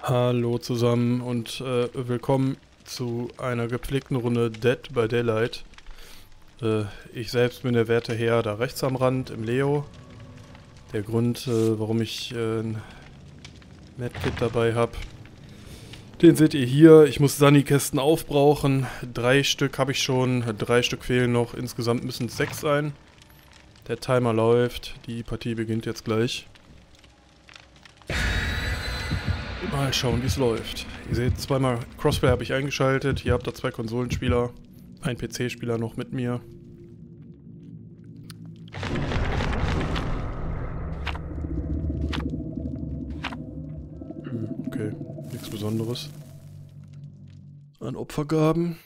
Hallo zusammen und willkommen zu einer gepflegten Runde Dead by Daylight. Ich selbst bin der werte Herr da rechts am Rand im Leo. Der Grund, warum ich ein Medkit dabei habe, den seht ihr hier. Ich muss Sunny-Kästen aufbrauchen. 3 Stück habe ich schon, 3 Stück fehlen noch. Insgesamt müssen es 6 sein. Der Timer läuft, die Partie beginnt jetzt gleich. Mal schauen, wie es läuft. Ihr seht, zweimal Crossplay habe ich eingeschaltet. Ihr habt da 2 Konsolenspieler, ein PC-Spieler noch mit mir. Okay, nichts Besonderes an Opfergaben.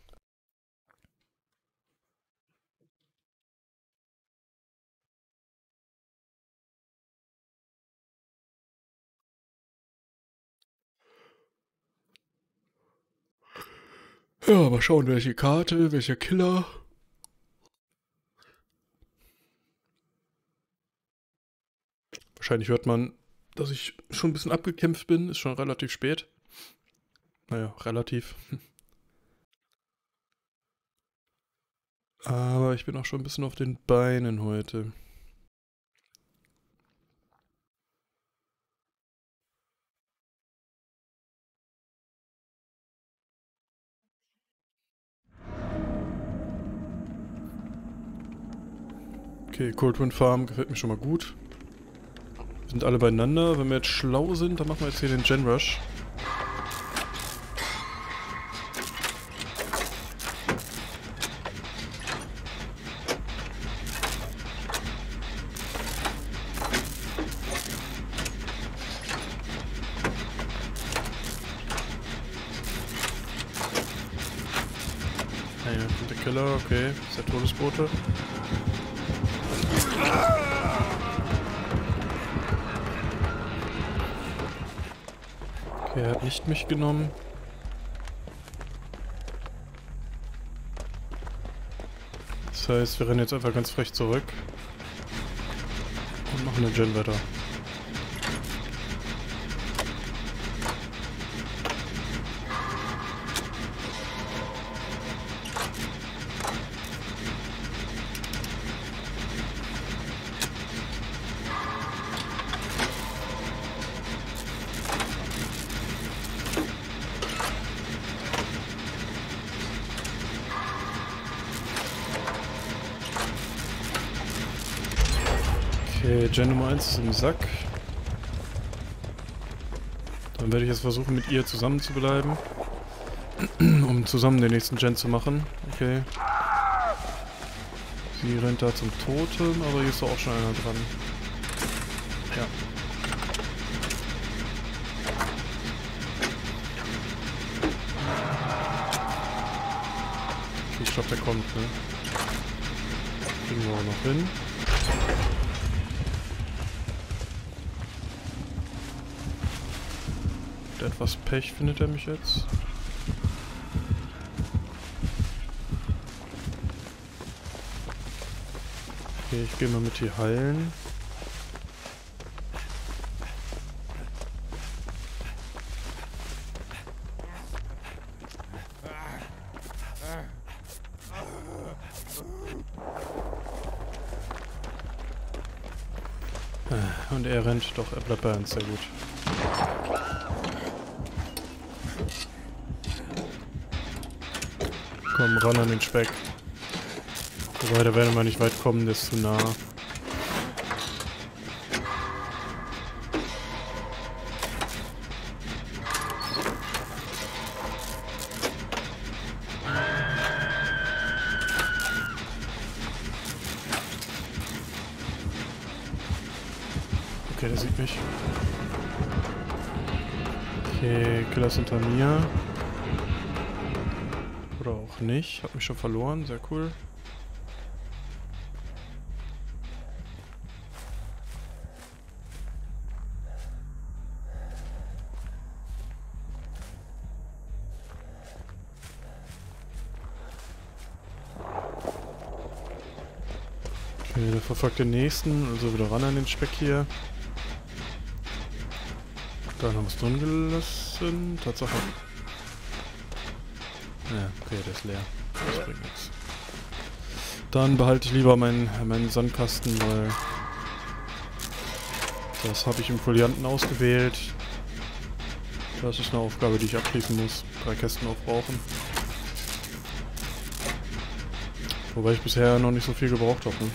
Ja, mal schauen, welche Karte, welcher Killer. Wahrscheinlich hört man, dass ich schon ein bisschen abgekämpft bin. Ist schon relativ spät. Naja, relativ. Aber ich bin auch schon ein bisschen auf den Beinen heute. Okay, Cold Wind Farm gefällt mir schon mal gut. Wir sind alle beieinander. Wenn wir jetzt schlau sind, dann machen wir jetzt hier den Gen Rush. Naja, kommt der Killer, okay. Ist der Todesbote. Okay, er hat nicht mich genommen. Das heißt, wir rennen jetzt einfach ganz frech zurück. Und machen den Gen weiter. Okay, Gen Nummer 1 ist im Sack. Dann werde ich jetzt versuchen, mit ihr zusammen zu bleiben. Um zusammen den nächsten Gen zu machen. Okay. Sie rennt da zum Totem, aber hier ist doch auch schon einer dran. Ja. Okay, ich glaube, der kommt, ne? Kriegen wir auch noch hin. Mit etwas Pech findet er mich jetzt. Okay, ich gehe mal mit hier heilen. Und er rennt, doch, er bleibt bei uns, sehr gut. Komm, ran an den Speck. Wobei, da werden wir nicht weit kommen, der ist zu nah. Okay, der sieht mich. Okay, Killer ist hinter mir. Oder auch nicht. Hab mich schon verloren, sehr cool. Okay, der verfolgt den nächsten, also wieder ran an den Speck hier. Da haben wir es drin gelassen. Tatsache. Ja, okay, der ist leer. Das bringt nichts. Dann behalte ich lieber meinen Sandkasten, weil das habe ich im Folianten ausgewählt. Das ist eine Aufgabe, die ich abschließen muss. 3 Kästen aufbrauchen. Wobei ich bisher noch nicht so viel gebraucht habe. Ne?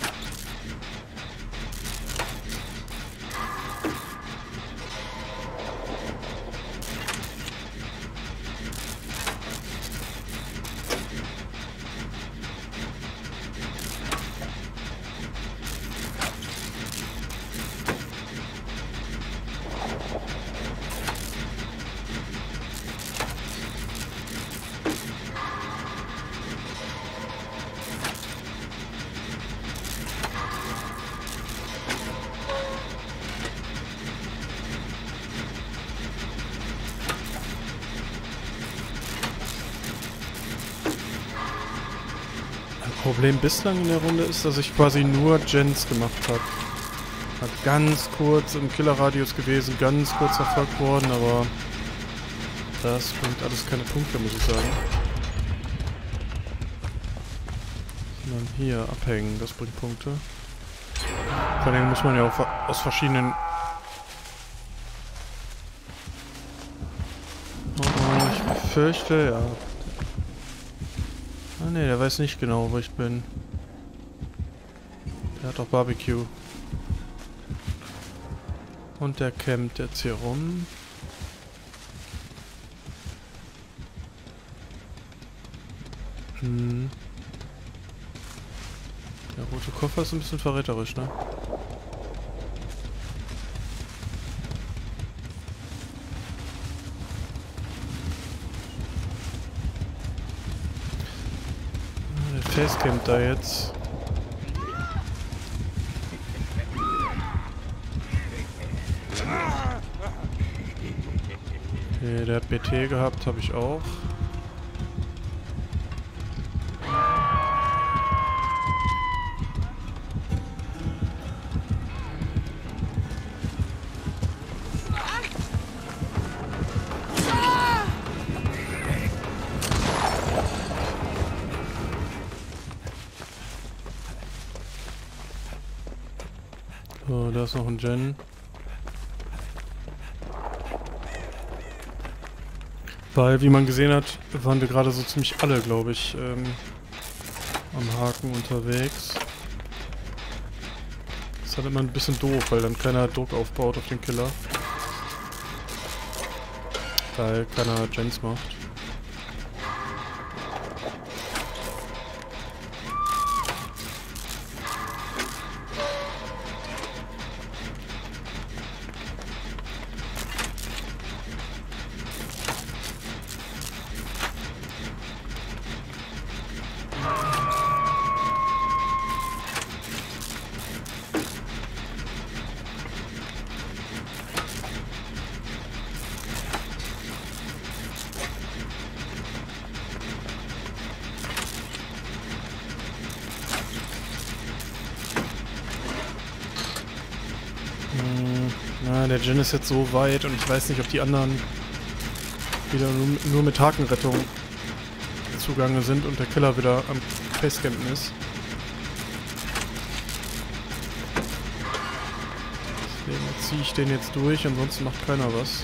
Problem bislang in der Runde ist, dass ich quasi nur Gens gemacht habe. Hat ganz kurz im Killerradius gewesen, ganz kurz verfolgt worden, aber das bringt alles keine Punkte, muss ich sagen. Sondern hier abhängen, das bringt Punkte. Vor allem muss man ja auch aus verschiedenen... Oh, ich befürchte, ja. Ah ne, der weiß nicht genau, wo ich bin. Der hat doch Barbecue. Und der campt jetzt hier rum. Hm. Der rote Koffer ist ein bisschen verräterisch, ne? Facecamp da jetzt. Okay, der hat BT gehabt, habe ich auch. So, da ist noch ein Gen. Weil, wie man gesehen hat, waren wir gerade so ziemlich alle, glaube ich, am Haken unterwegs. Das ist halt immer ein bisschen doof, weil dann keiner Druck aufbaut auf den Killer. Weil keiner Gens macht. Na, der Gen ist jetzt so weit und ich weiß nicht, ob die anderen wieder nur mit Hakenrettung zugange sind und der Killer wieder am Facecampen ist. Deswegen ziehe ich den jetzt durch, ansonsten macht keiner was.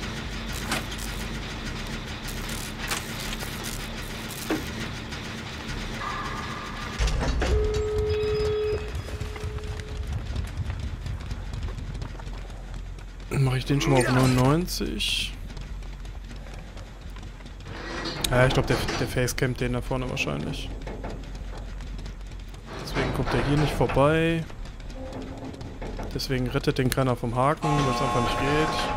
Mache ich den schon mal auf 99. Ja, ich glaube, der Facecampt den da vorne wahrscheinlich. Deswegen kommt der hier nicht vorbei. Deswegen rettet den keiner vom Haken, weil es einfach nicht geht.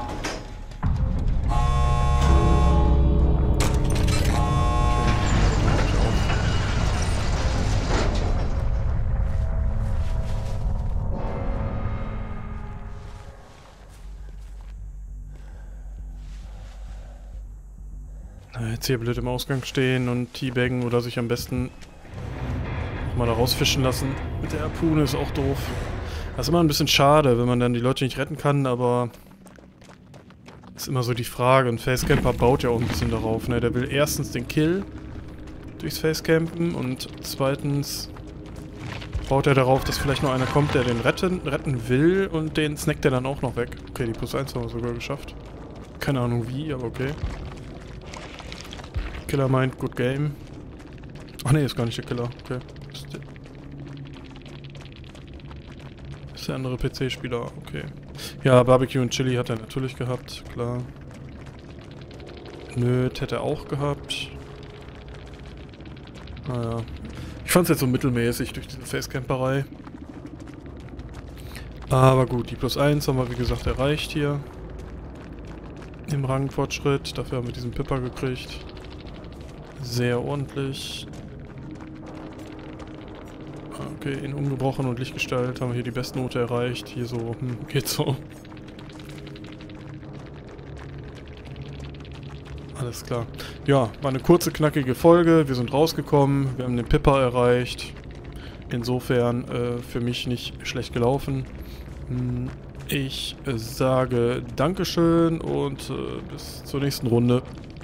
Jetzt hier blöd im Ausgang stehen und teabaggen oder sich am besten nochmal da rausfischen lassen. Mit der Harpune ist auch doof. Das ist immer ein bisschen schade, wenn man dann die Leute nicht retten kann, aber Ist immer so die Frage. Und Facecamper baut ja auch ein bisschen darauf, ne? Der will erstens den Kill durchs Facecampen und zweitens baut er darauf, dass vielleicht noch einer kommt, der den retten will und den snackt er dann auch noch weg. Okay, die +1 haben wir sogar geschafft. Keine Ahnung wie, aber okay. Killer meint, good game. Ach ne, ist gar nicht der Killer. Okay. Ist der andere PC-Spieler, okay. Ja, Barbecue und Chili hat er natürlich gehabt, klar. Nöt hätte er auch gehabt. Naja. Ich fand's jetzt so mittelmäßig durch diese Facecamperei. Aber gut, die +1 haben wir wie gesagt erreicht hier. Im Rangfortschritt. Dafür haben wir diesen Pipper gekriegt. Sehr ordentlich. Okay, in ungebrochen und Lichtgestalt haben wir hier die Bestnote erreicht. Hier so, geht so. Alles klar. Ja, war eine kurze, knackige Folge. Wir sind rausgekommen. Wir haben den Pipper erreicht. Insofern für mich nicht schlecht gelaufen. Ich sage Dankeschön und bis zur nächsten Runde.